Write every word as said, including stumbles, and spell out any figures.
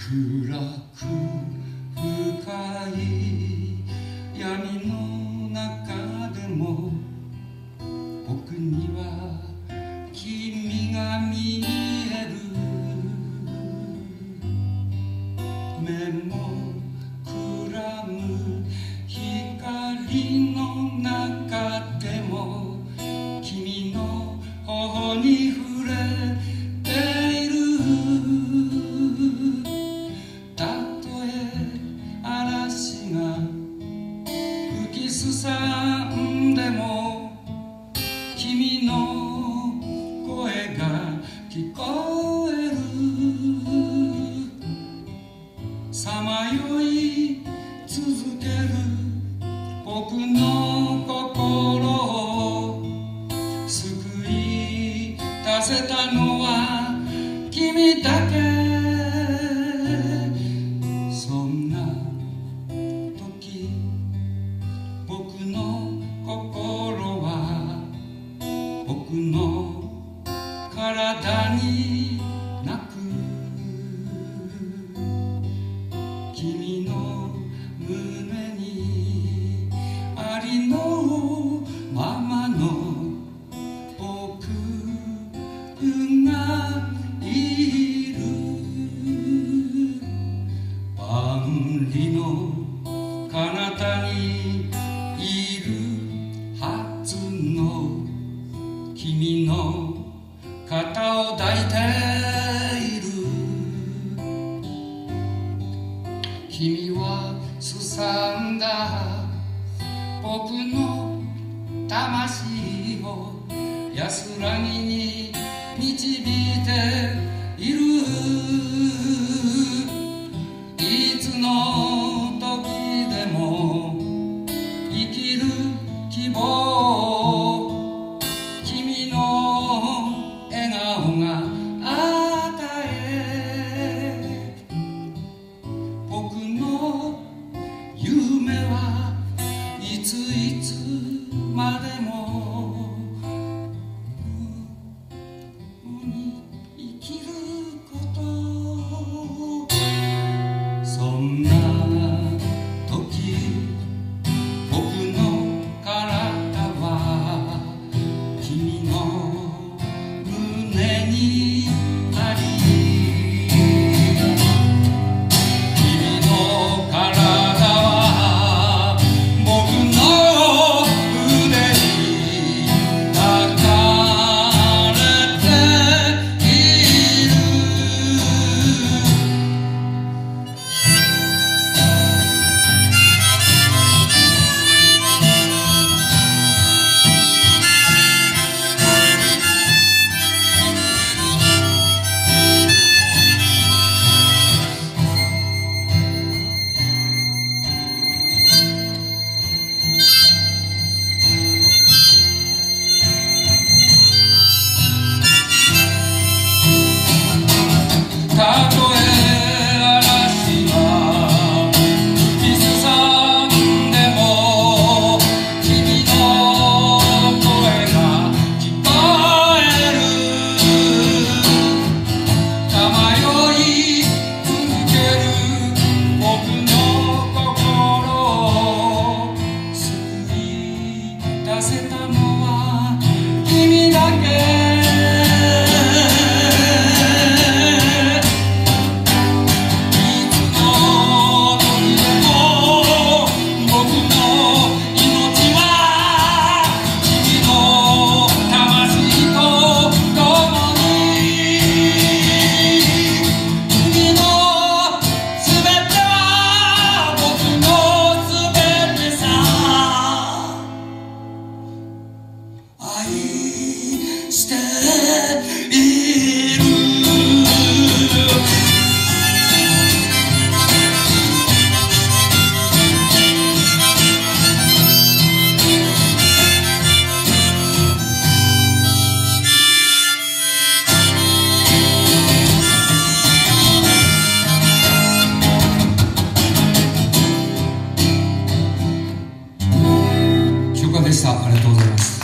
暗く深い闇の中でも僕には君が見える。目もくらむ光の中でも君の頬に触れている。たとえ嵐が吹きすさんでも君の声が聞こえる。さまよい続ける僕の心を救い出せたのは君だけ。そんな時僕の心は僕の体に泣く。君の胸にありのままの僕がいる。万里の彼方にいるはずの君の肩を抱いている。君はすさんだ僕の魂を安らぎに導いている。いつの時でも生きる希望、君の笑顔が与え、僕の夢はいついつまでも共に生きること。そんな時僕の体は君の胸にあり、君の体は僕の腕に抱かれている。たとえ嵐が吹きすさんでも君の声が聞こえる。さまよい続ける僕の心を救い出せたのは君だけ。している。休暇でした。ありがとうございます。